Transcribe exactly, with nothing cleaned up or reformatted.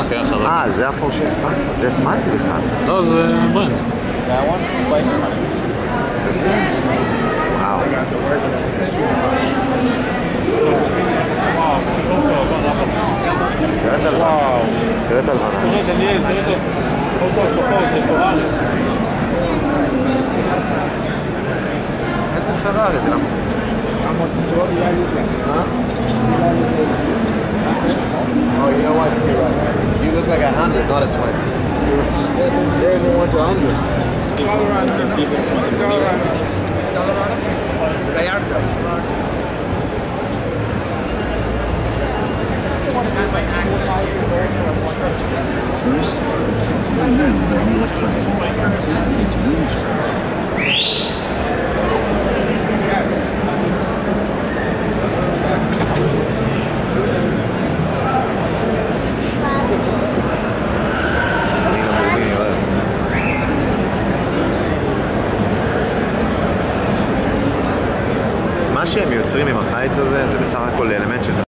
כן, חזק. אה, זה הפורשה ספייק. זה מה זה בכלל? לא, זה ברנד. וואו. תראה את הלבנה. תראה את הלבנה. איזה פרארי זה למה? Oh, you know what? You look like a hundred, not a twenty. Everyone wants a hundred. Gallardo. First, remove the rear frame and put its rooster. מה שהם יוצרים עם החיץ הזה זה בסך הכל אלמנט של